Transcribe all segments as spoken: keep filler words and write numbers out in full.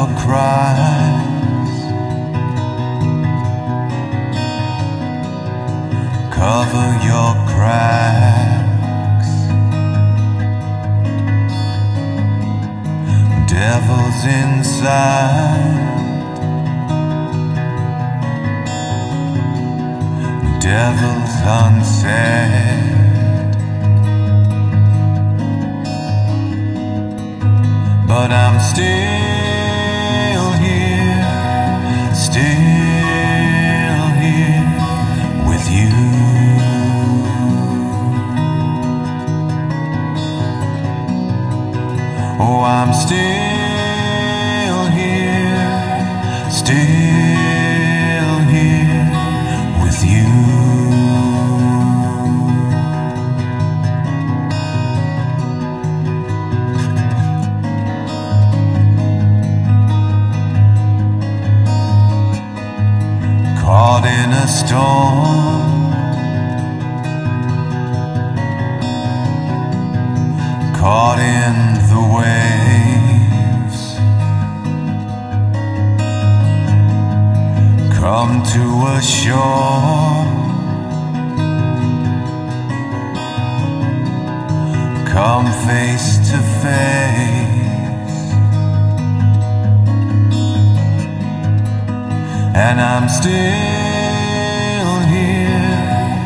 your cries, cover your cracks. Devils inside, devils unsaid. But I'm still here, still here with you. Oh, I'm still here, still here with you. Caught in a storm, caught in the waves, come to a shore, come face to face, and I'm still here,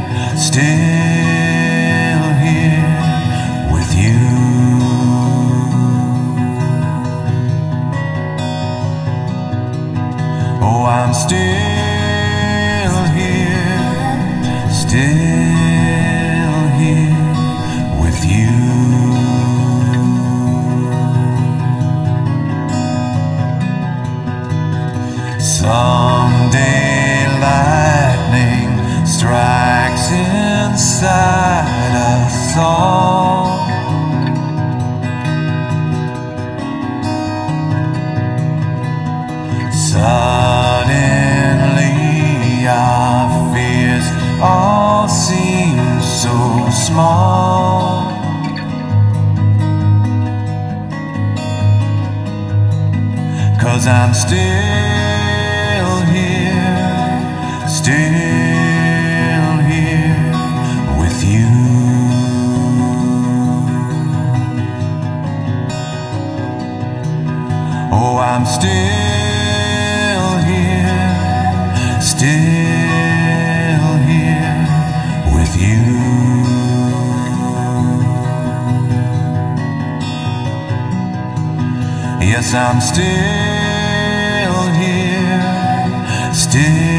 still here with you. Oh, I'm still here, still here with you. Someday lightning strikes inside us all, suddenly our fears all seem so small. 'Cause I'm still here, still here with you. Oh, I'm still here, still here with you. Yes, I'm still here, still